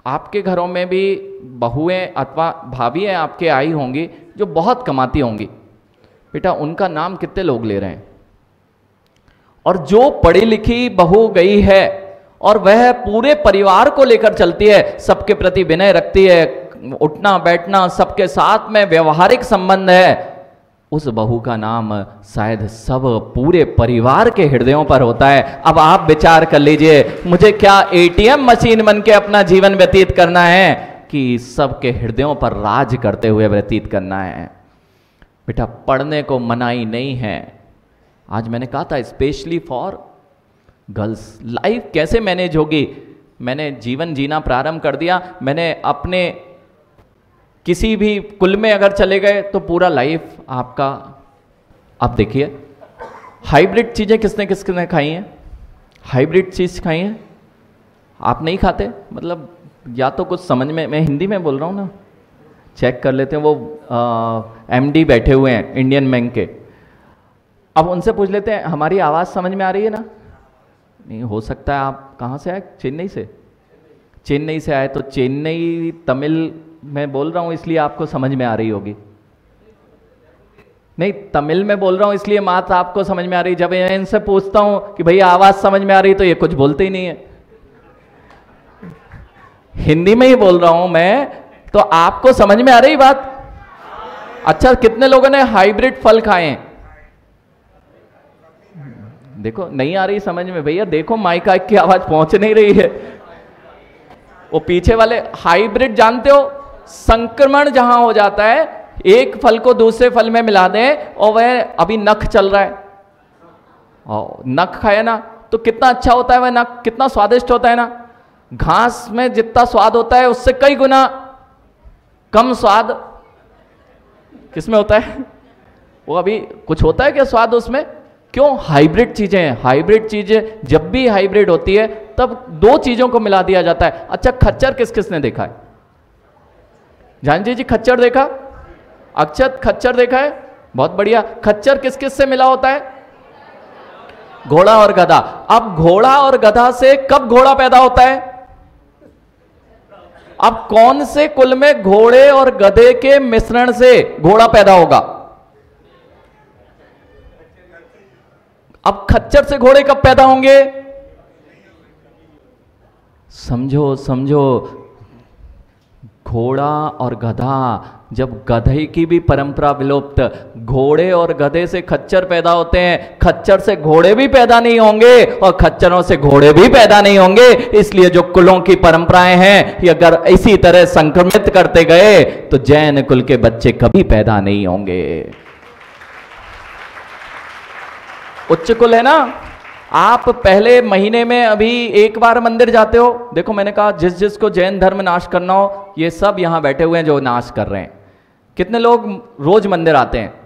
आपके घरों में भी बहुएं अथवा भाभियाँ आपके आई होंगी जो बहुत कमाती होंगी। बेटा उनका नाम कितने लोग ले रहे हैं? और जो पढ़ी लिखी बहू गई है और वह पूरे परिवार को लेकर चलती है, सबके प्रति विनय रखती है, उठना बैठना सबके साथ में व्यवहारिक संबंध है, उस बहू का नाम शायद सब पूरे परिवार के हृदयों पर होता है। अब आप विचार कर लीजिए, मुझे क्या एटीएम मशीन बन के अपना जीवन व्यतीत करना है कि सबके हृदयों पर राज करते हुए व्यतीत करना है? बेटा पढ़ने को मनाही नहीं है। आज मैंने कहा था स्पेशली फॉर गर्ल्स, लाइफ कैसे मैनेज होगी। मैंने जीवन जीना प्रारंभ कर दिया। मैंने अपने किसी भी कुल में अगर चले गए तो पूरा लाइफ आपका। अब देखिए हाइब्रिड चीज़ें किसने किसने खाई हैं? हाइब्रिड चीज़ खाई हैं? आप नहीं खाते? मतलब या तो कुछ समझ में, मैं हिंदी में बोल रहा हूँ ना, चेक कर लेते हैं। वो एमडी बैठे हुए हैं इंडियन बैंक के, अब उनसे पूछ लेते हैं हमारी आवाज़ समझ में आ रही है ना? नहीं, हो सकता है आप कहाँ से आए? चेन्नई से। चेन्नई से आए तो चेन्नई तमिल मैं बोल रहा हूँ इसलिए आपको समझ में आ रही होगी। नहीं, तमिल में बोल रहा हूँ इसलिए मात्र आपको समझ में आ रही। जब मैं इनसे पूछता हूँ कि भैया आवाज़ समझ में आ रही, तो ये कुछ बोलते ही नहीं है। हिंदी में ही बोल रहा हूँ मैं, तो आपको समझ में आ रही बात? अच्छा, कितने लोगों ने हाइब्रिड फल खाए हैं? देखो नहीं आ रही समझ में भैया, देखो माइक की आवाज पहुंच नहीं रही है। वो पीछे वाले हाइब्रिड जानते हो, संक्रमण जहां हो जाता है, एक फल को दूसरे फल में मिला दें और वह अभी नख चल रहा है और नख खाए ना तो कितना अच्छा होता है वह नख, कितना स्वादिष्ट होता है ना। घास में जितना स्वाद होता है उससे कई गुना कम स्वाद किसमें होता है? वो अभी कुछ होता है क्या स्वाद उसमें? क्यों? हाइब्रिड चीजें हैं। हाइब्रिड चीजें जब भी हाइब्रिड होती है तब दो चीजों को मिला दिया जाता है। अच्छा, खच्चर किस किसने देखा है? जानजी जी खच्चर देखा? अक्षत खच्चर देखा है? बहुत बढ़िया। खच्चर किस किस से मिला होता है? घोड़ा और गधा। अब घोड़ा और गधा से कब घोड़ा पैदा होता है? अब कौन से कुल में घोड़े और गधे के मिश्रण से घोड़ा पैदा होगा? अब खच्चर से घोड़े कब पैदा होंगे? समझो समझो, घोड़ा और गधा, जब गधे की भी परंपरा विलुप्त, घोड़े और गधे से खच्चर पैदा होते हैं, खच्चर से घोड़े भी पैदा नहीं होंगे और खच्चरों से घोड़े भी पैदा नहीं होंगे। इसलिए जो कुलों की परंपराएं हैं ये अगर इसी तरह संक्रमित करते गए तो जैन कुल के बच्चे कभी पैदा नहीं होंगे। उच्च कुल है ना, आप पहले महीने में अभी एक बार मंदिर जाते हो। देखो मैंने कहा जिस जिसको जैन धर्म नाश करना हो, ये सब यहां बैठे हुए हैं जो नाश कर रहे हैं। कितने लोग रोज मंदिर आते हैं?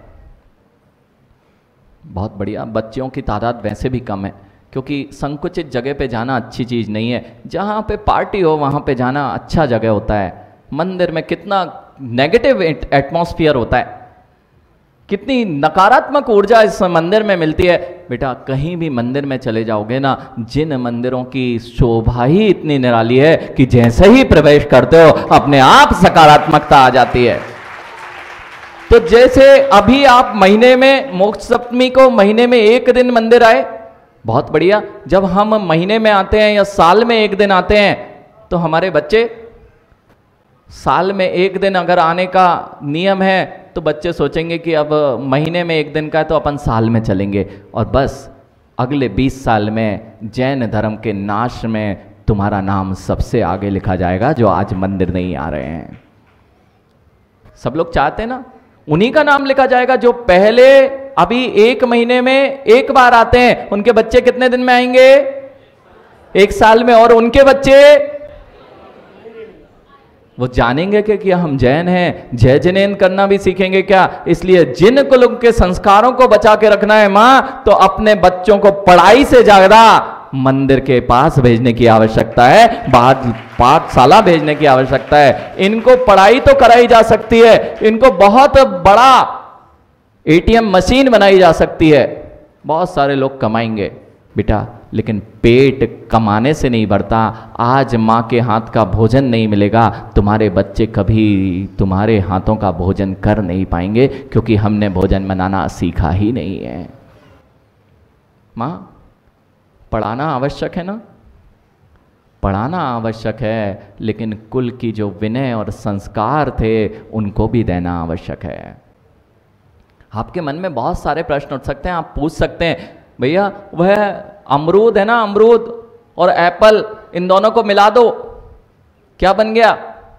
बहुत बढ़िया। बच्चियों की तादाद वैसे भी कम है क्योंकि संकुचित जगह पे जाना अच्छी चीज नहीं है। जहां पे पार्टी हो वहां पे जाना अच्छा जगह होता है। मंदिर में कितना नेगेटिव एटमॉस्फेयर होता है, कितनी नकारात्मक ऊर्जा इस मंदिर में मिलती है। बेटा कहीं भी मंदिर में चले जाओगे ना, जिन मंदिरों की शोभा ही इतनी निराली है कि जैसे ही प्रवेश करते हो अपने आप सकारात्मकता आ जाती है। तो जैसे अभी आप महीने में मोक्ष सप्तमी को महीने में एक दिन मंदिर आए, बहुत बढ़िया। जब हम महीने में आते हैं या साल में एक दिन आते हैं तो हमारे बच्चे साल में एक दिन अगर आने का नियम है तो बच्चे सोचेंगे कि अब महीने में एक दिन का है तो अपन साल में चलेंगे, और बस अगले 20 साल में जैन धर्म के नाश में तुम्हारा नाम सबसे आगे लिखा जाएगा जो आज मंदिर नहीं आ रहे हैं। सब लोग चाहते हैं ना, उन्हीं का नाम लिखा जाएगा जो पहले अभी एक महीने में एक बार आते हैं। उनके बच्चे कितने दिन में आएंगे? एक साल में। और उनके बच्चे वो जानेंगे कि हम जैन हैं, जय जनेन करना भी सीखेंगे क्या। इसलिए जिन कुल के संस्कारों को बचा के रखना है माँ, तो अपने बच्चों को पढ़ाई से ज्यादा मंदिर के पास भेजने की आवश्यकता है, बाहर पाठशाला भेजने की आवश्यकता है। इनको पढ़ाई तो कराई जा सकती है, इनको बहुत बड़ा एटीएम मशीन बनाई जा सकती है, बहुत सारे लोग कमाएंगे। बेटा लेकिन पेट कमाने से नहीं भरता। आज माँ के हाथ का भोजन नहीं मिलेगा, तुम्हारे बच्चे कभी तुम्हारे हाथों का भोजन कर नहीं पाएंगे, क्योंकि हमने भोजन बनाना सीखा ही नहीं है। माँ, पढ़ाना आवश्यक है ना, पढ़ाना आवश्यक है, लेकिन कुल की जो विनय और संस्कार थे उनको भी देना आवश्यक है। आपके मन में बहुत सारे प्रश्न उठ सकते हैं, आप पूछ सकते हैं, भैया वह अमरूद है ना, अमरूद और एप्पल, इन दोनों को मिला दो, क्या बन गया?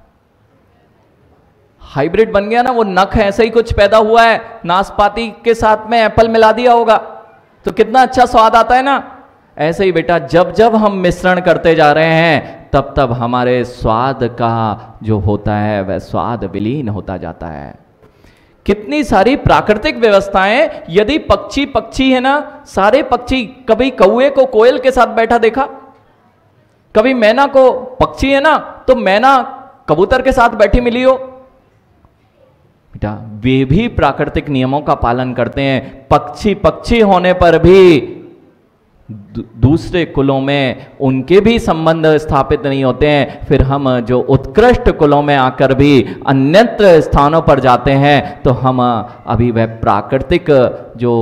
हाइब्रिड बन गया ना, वो नख ऐसे ही कुछ पैदा हुआ है, नाशपाती के साथ में एप्पल मिला दिया होगा तो कितना अच्छा स्वाद आता है ना। ऐसे ही बेटा, जब जब हम मिश्रण करते जा रहे हैं तब तब हमारे स्वाद का जो होता है वह स्वाद विलीन होता जाता है। कितनी सारी प्राकृतिक व्यवस्थाएं, यदि पक्षी है ना, सारे पक्षी, कभी कौए को कोयल के साथ बैठा देखा? कभी मैना को, पक्षी है ना तो मैना कबूतर के साथ बैठी मिली हो? बेटा, वे भी प्राकृतिक नियमों का पालन करते हैं। पक्षी होने पर भी दूसरे कुलों में उनके भी संबंध स्थापित नहीं होते हैं। फिर हम जो उत्कृष्ट कुलों में आकर भी अन्यत्र स्थानों पर जाते हैं तो हम अभी वह प्राकृतिक जो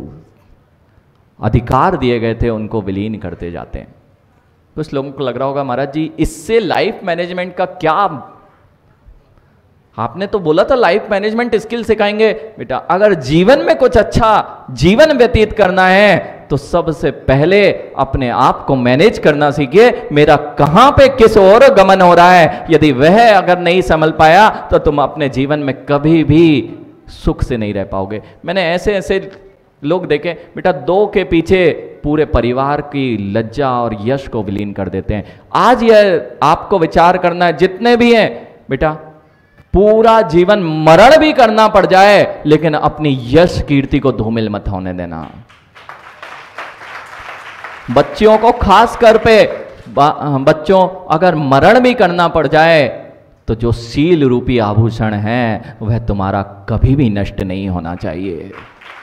अधिकार दिए गए थे उनको विलीन करते जाते हैं। कुछ लोगों को लग रहा होगा, महाराज जी इससे लाइफ मैनेजमेंट का क्या, आपने तो बोला था लाइफ मैनेजमेंट स्किल सिखाएंगे। बेटा, अगर जीवन में कुछ अच्छा जीवन व्यतीत करना है तो सबसे पहले अपने आप को मैनेज करना सीखिए। मेरा कहां पे किस ओर गमन हो रहा है, यदि वह अगर नहीं संभल पाया तो तुम अपने जीवन में कभी भी सुख से नहीं रह पाओगे। मैंने ऐसे ऐसे लोग देखे बेटा, दो के पीछे पूरे परिवार की लज्जा और यश को विलीन कर देते हैं। आज यह आपको विचार करना है, जितने भी हैं बेटा, पूरा जीवन मरण भी करना पड़ जाए लेकिन अपनी यश कीर्ति को धूमिल मत होने देना। बच्चियों को खास कर पे, बच्चों अगर मरण भी करना पड़ जाए तो जो सील रूपी आभूषण है वह तुम्हारा कभी भी नष्ट नहीं होना चाहिए।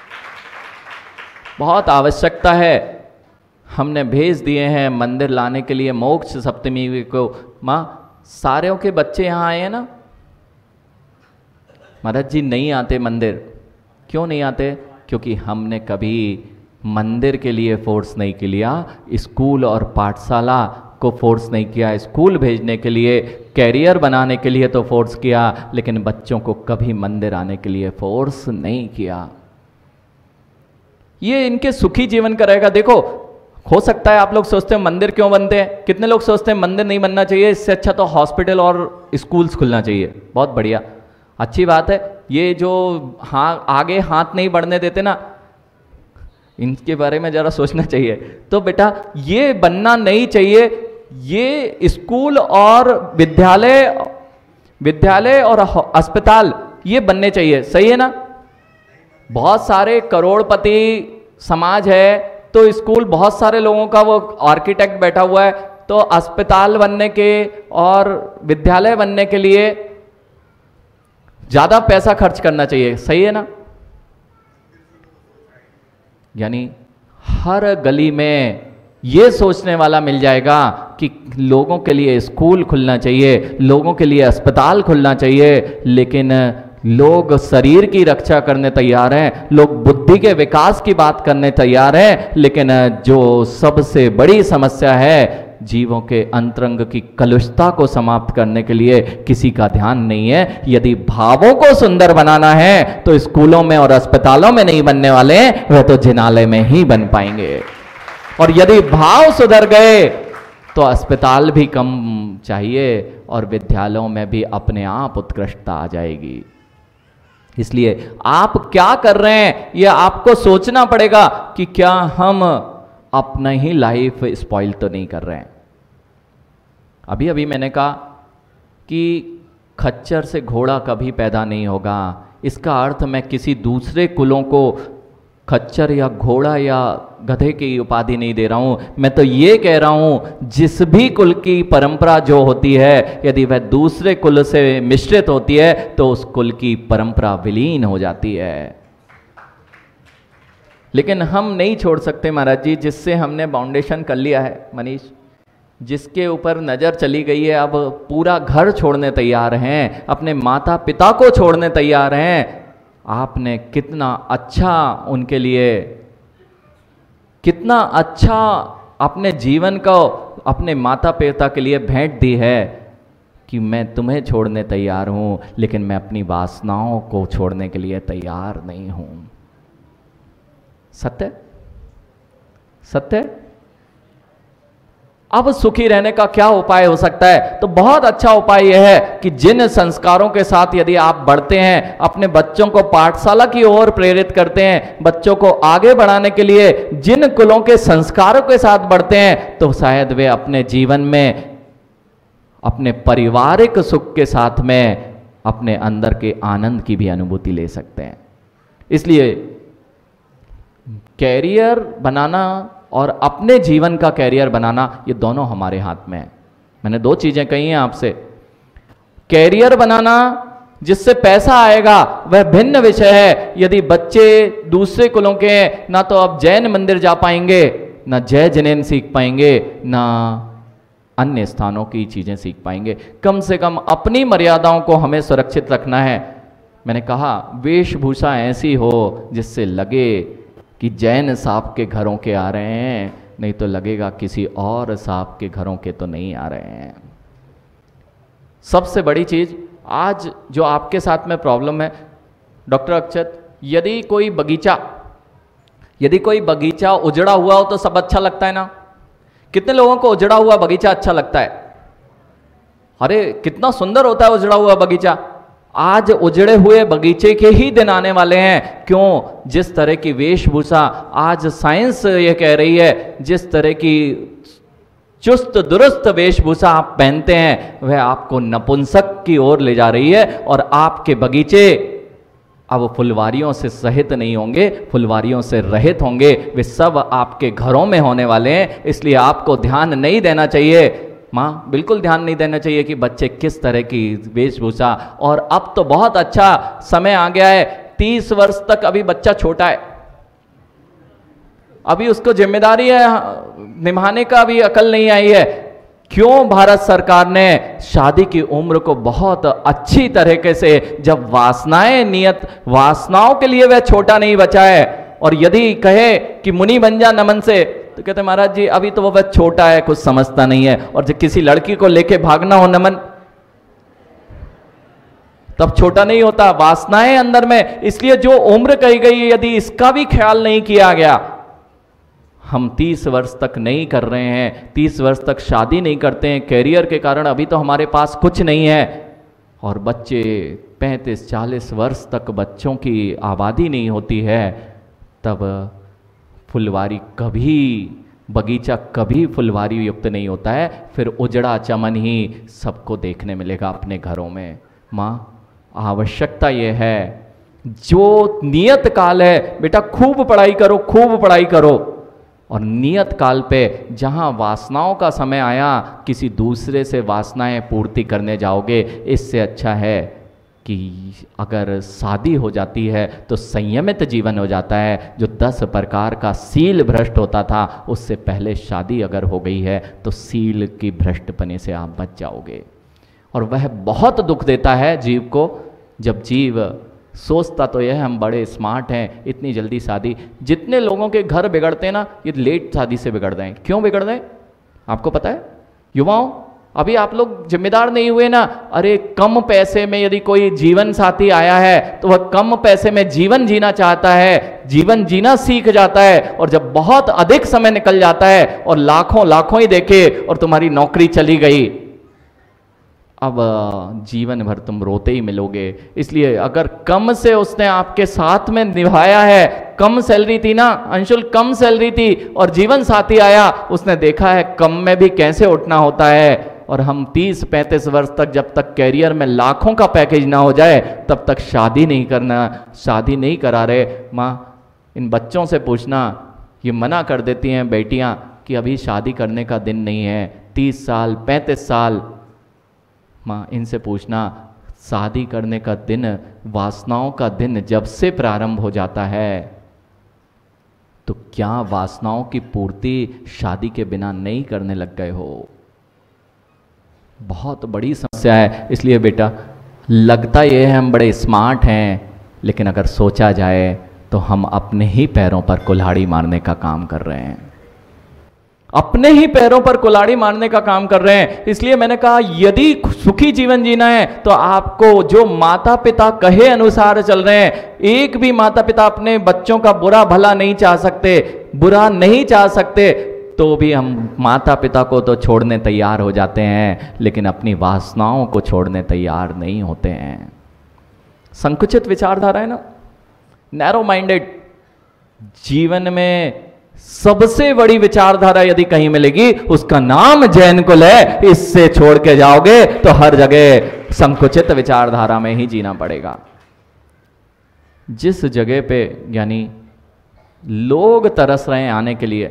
बहुत आवश्यकता है, हमने भेज दिए हैं मंदिर लाने के लिए मोक्ष सप्तमी को। माँ, सारों के बच्चे यहाँ आए हैं ना? महाराज जी नहीं आते मंदिर, क्यों नहीं आते? क्योंकि हमने कभी मंदिर के लिए फोर्स नहीं किया, स्कूल और पाठशाला को फोर्स नहीं किया। स्कूल भेजने के लिए, कैरियर बनाने के लिए तो फोर्स किया, लेकिन बच्चों को कभी मंदिर आने के लिए फोर्स नहीं किया। ये इनके सुखी जीवन करेगा। देखो, हो सकता है आप लोग सोचते हैं मंदिर क्यों बनते हैं, कितने लोग सोचते हैं मंदिर नहीं बनना चाहिए, इससे अच्छा तो हॉस्पिटल और स्कूल्स खुलना चाहिए। बहुत बढ़िया, अच्छी बात है। ये जो आगे हाथ नहीं बढ़ने देते ना, इनके बारे में जरा सोचना चाहिए। तो बेटा, ये बनना नहीं चाहिए। ये स्कूल और विद्यालय और अस्पताल ये बनने चाहिए, सही है ना? बहुत सारे करोड़पति समाज है तो स्कूल, बहुत सारे लोगों का वो आर्किटेक्ट बैठा हुआ है, तो अस्पताल बनने के और विद्यालय बनने के लिए ज्यादा पैसा खर्च करना चाहिए, सही है ना? यानी हर गली में ये सोचने वाला मिल जाएगा कि लोगों के लिए स्कूल खुलना चाहिए, लोगों के लिए अस्पताल खुलना चाहिए, लेकिन लोग शरीर की रक्षा करने तैयार हैं, लोग बुद्धि के विकास की बात करने तैयार हैं, लेकिन जो सबसे बड़ी समस्या है, जीवों के अंतरंग की कलुषता को समाप्त करने के लिए किसी का ध्यान नहीं है। यदि भावों को सुंदर बनाना है तो स्कूलों में और अस्पतालों में नहीं बनने वाले, वह तो जिनालय में ही बन पाएंगे। और यदि भाव सुधर गए तो अस्पताल भी कम चाहिए और विद्यालयों में भी अपने आप उत्कृष्टता आ जाएगी। इसलिए आप क्या कर रहे हैं यह आपको सोचना पड़ेगा कि क्या हम अपना ही लाइफ स्पॉइल तो नहीं कर रहे हैं। अभी अभी मैंने कहा कि खच्चर से घोड़ा कभी पैदा नहीं होगा। इसका अर्थ मैं किसी दूसरे कुलों को खच्चर या घोड़ा या गधे की उपाधि नहीं दे रहा हूँ। मैं तो ये कह रहा हूँ जिस भी कुल की परंपरा जो होती है, यदि वह दूसरे कुल से मिश्रित होती है तो उस कुल की परंपरा विलीन हो जाती है। लेकिन हम नहीं छोड़ सकते महाराज जी, जिससे हमने फाउंडेशन कर लिया है मनीष, जिसके ऊपर नज़र चली गई है, अब पूरा घर छोड़ने तैयार हैं, अपने माता पिता को छोड़ने तैयार हैं। आपने कितना अच्छा उनके लिए, कितना अच्छा अपने जीवन को अपने माता पिता के लिए भेंट दी है कि मैं तुम्हें छोड़ने तैयार हूं, लेकिन मैं अपनी वासनाओं को छोड़ने के लिए तैयार नहीं हूं। सत्य सत्य। अब सुखी रहने का क्या उपाय हो सकता है? तो बहुत अच्छा उपाय यह है कि जिन संस्कारों के साथ यदि आप बढ़ते हैं, अपने बच्चों को पाठशाला की ओर प्रेरित करते हैं, बच्चों को आगे बढ़ाने के लिए जिन कुलों के संस्कारों के साथ बढ़ते हैं, तो शायद वे अपने जीवन में अपने पारिवारिक सुख के साथ में अपने अंदर के आनंद की भी अनुभूति ले सकते हैं। इसलिए कैरियर बनाना और अपने जीवन का कैरियर बनाना, ये दोनों हमारे हाथ में है। मैंने दो चीजें कही हैं आपसे। कैरियर बनाना जिससे पैसा आएगा वह भिन्न विषय है। यदि बच्चे दूसरे कुलों के हैं, ना तो अब जैन मंदिर जा पाएंगे, ना जय जनेन सीख पाएंगे, ना अन्य स्थानों की चीजें सीख पाएंगे। कम से कम अपनी मर्यादाओं को हमें सुरक्षित रखना है। मैंने कहा वेशभूषा ऐसी हो जिससे लगे कि जैन साहब के घरों के आ रहे हैं, नहीं तो लगेगा किसी और साहब के घरों के तो नहीं आ रहे हैं। सबसे बड़ी चीज आज जो आपके साथ में प्रॉब्लम है डॉक्टर अक्षत, यदि कोई बगीचा उजड़ा हुआ हो तो सब अच्छा लगता है ना? कितने लोगों को उजड़ा हुआ बगीचा अच्छा लगता है? अरे कितना सुंदर होता है उजड़ा हुआ बगीचा। आज उजड़े हुए बगीचे के ही दिन आने वाले हैं। क्यों? जिस तरह की वेशभूषा आज साइंस ये कह रही है, जिस तरह की चुस्त दुरुस्त वेशभूषा आप पहनते हैं, वह आपको नपुंसक की ओर ले जा रही है। और आपके बगीचे अब फुलवारियों से सहित नहीं होंगे, फुलवारियों से रहित होंगे। वे सब आपके घरों में होने वाले हैं। इसलिए आपको ध्यान नहीं देना चाहिए, माँ बिल्कुल ध्यान नहीं देना चाहिए कि बच्चे किस तरह की वेशभूषा। और अब तो बहुत अच्छा समय आ गया है, 30 वर्ष तक अभी बच्चा छोटा है, अभी उसको जिम्मेदारी है निभाने का, अभी अकल नहीं आई है। क्यों भारत सरकार ने शादी की उम्र को बहुत अच्छी तरीके से, जब वासनाओं के लिए वह छोटा नहीं बचा है। और यदि कहे कि मुनि बन जा नमन से, तो कहते महाराज जी अभी तो वह छोटा है, कुछ समझता नहीं है। और जब किसी लड़की को लेके भागना हो नमन, तब छोटा नहीं होता, वासनाएं अंदर में। इसलिए जो उम्र कही गई है, यदि इसका भी ख्याल नहीं किया गया, हम 30 वर्ष तक नहीं कर रहे हैं, 30 वर्ष तक शादी नहीं करते हैं कैरियर के कारण, अभी तो हमारे पास कुछ नहीं है। और बच्चे 35-40 वर्ष तक बच्चों की आबादी नहीं होती है, तब फुलवारी कभी, बगीचा कभी फुलवारी युक्त नहीं होता है। फिर उजड़ा चमन ही सबको देखने मिलेगा अपने घरों में। माँ आवश्यकता ये है, जो नियत काल है बेटा, खूब पढ़ाई करो, खूब पढ़ाई करो। और नियत काल पे जहाँ वासनाओं का समय आया, किसी दूसरे से वासनाएं पूर्ति करने जाओगे, इससे अच्छा है कि अगर शादी हो जाती है तो संयमित जीवन हो जाता है। जो 10 प्रकार का सील भ्रष्ट होता था, उससे पहले शादी अगर हो गई है तो सील की भ्रष्टपने से आप बच जाओगे। और वह बहुत दुख देता है जीव को, जब जीव सोचता तो यह हम बड़े स्मार्ट हैं, इतनी जल्दी शादी। जितने लोगों के घर बिगड़ते हैं ना, ये लेट शादी से बिगड़ रहे हैं। क्यों बिगड़ रहे हैं आपको पता है? युवाओं, अभी आप लोग जिम्मेदार नहीं हुए ना। अरे कम पैसे में यदि कोई जीवन साथी आया है, तो वह कम पैसे में जीवन जीना चाहता है, जीवन जीना सीख जाता है। और जब बहुत अधिक समय निकल जाता है और लाखों लाखों ही देखे और तुम्हारी नौकरी चली गई, अब जीवन भर तुम रोते ही मिलोगे। इसलिए अगर कम से उसने आपके साथ में निभाया है, कम सैलरी थी ना अंशुल, कम सैलरी थी, और जीवन साथी आया, उसने देखा है कम में भी कैसे उठना होता है। और हम 30-35 वर्ष तक, जब तक कैरियर में लाखों का पैकेज ना हो जाए, तब तक शादी नहीं करना, शादी नहीं करा रहे। माँ इन बच्चों से पूछना, ये मना कर देती हैं बेटियां कि अभी शादी करने का दिन नहीं है, 30 साल 35 साल। माँ इनसे पूछना, शादी करने का दिन, वासनाओं का दिन जब से प्रारंभ हो जाता है, तो क्या वासनाओं की पूर्ति शादी के बिना नहीं करने लग गए हो? बहुत बड़ी समस्या है। इसलिए बेटा, लगता ये है हम बड़े स्मार्ट हैं, लेकिन अगर सोचा जाए तो हम अपने ही पैरों पर कुल्हाड़ी मारने का काम कर रहे हैं, अपने ही पैरों पर कुल्हाड़ी मारने का काम कर रहे हैं। इसलिए मैंने कहा यदि सुखी जीवन जीना है तो आपको जो माता पिता कहे अनुसार चल रहे हैं, एक भी माता पिता अपने बच्चों का बुरा भला नहीं चाह सकते, बुरा नहीं चाह सकते, तो भी हम माता पिता को तो छोड़ने तैयार हो जाते हैं, लेकिन अपनी वासनाओं को छोड़ने तैयार नहीं होते हैं। संकुचित विचारधारा है ना, नैरो माइंडेड। जीवन में सबसे बड़ी विचारधारा यदि कहीं मिलेगी, उसका नाम जैन कुल है। इससे छोड़ के जाओगे तो हर जगह संकुचित विचारधारा में ही जीना पड़ेगा। जिस जगह पे यानी लोग तरस रहे हैं आने के लिए,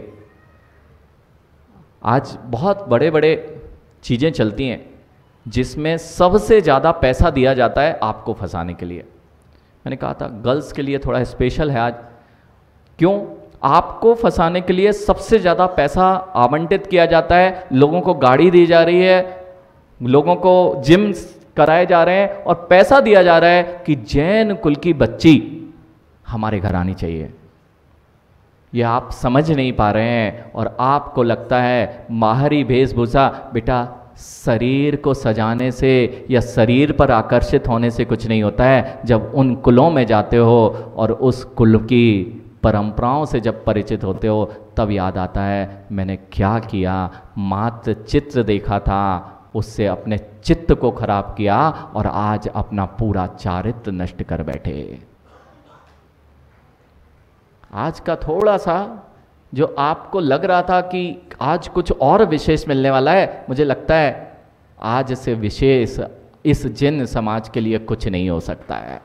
आज बहुत बड़े बड़े चीजें चलती हैं जिसमें सबसे ज्यादा पैसा दिया जाता है आपको फंसाने के लिए। मैंने कहा था गर्ल्स के लिए थोड़ा स्पेशल है आज। क्यों? आपको फंसाने के लिए सबसे ज़्यादा पैसा आवंटित किया जाता है, लोगों को गाड़ी दी जा रही है, लोगों को जिम कराए जा रहे हैं, और पैसा दिया जा रहा है कि जैन कुल की बच्ची हमारे घर आनी चाहिए। ये आप समझ नहीं पा रहे हैं, और आपको लगता है बाहरी वेशभूषा, बेटा शरीर को सजाने से या शरीर पर आकर्षित होने से कुछ नहीं होता है। जब उन कुलों में जाते हो और उस कुल की परंपराओं से जब परिचित होते हो, तब याद आता है मैंने क्या किया, मात्र चित्र देखा था, उससे अपने चित्त को खराब किया और आज अपना पूरा चारित्र नष्ट कर बैठे। आज का थोड़ा सा जो आपको लग रहा था कि आज कुछ और विशेष मिलने वाला है, मुझे लगता है आज से विशेष इस जिन समाज के लिए कुछ नहीं हो सकता है।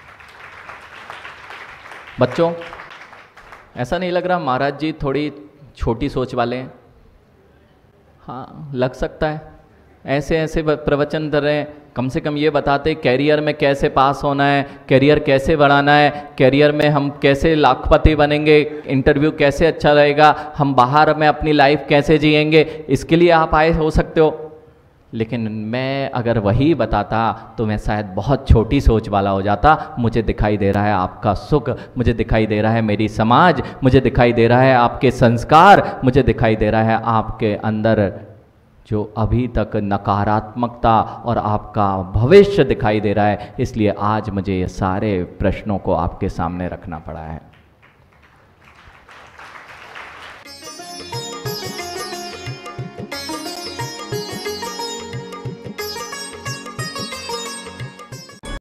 बच्चों, ऐसा नहीं लग रहा महाराज जी थोड़ी छोटी सोच वाले हैं? हाँ, लग सकता है। ऐसे ऐसे प्रवचन दे रहे हैं, कम से कम ये बताते कैरियर में कैसे पास होना है, कैरियर कैसे बढ़ाना है, कैरियर में हम कैसे लाखपति बनेंगे, इंटरव्यू कैसे अच्छा रहेगा, हम बाहर में अपनी लाइफ कैसे जिएंगे, इसके लिए आप आए हो सकते हो। लेकिन मैं अगर वही बताता तो मैं शायद बहुत छोटी सोच वाला हो जाता। मुझे दिखाई दे रहा है आपका सुख, मुझे दिखाई दे रहा है मेरी समाज, मुझे दिखाई दे रहा है आपके संस्कार, मुझे दिखाई दे रहा है आपके अंदर जो अभी तक नकारात्मकता और आपका भविष्य दिखाई दे रहा है। इसलिए आज मुझे ये सारे प्रश्नों को आपके सामने रखना पड़ा है।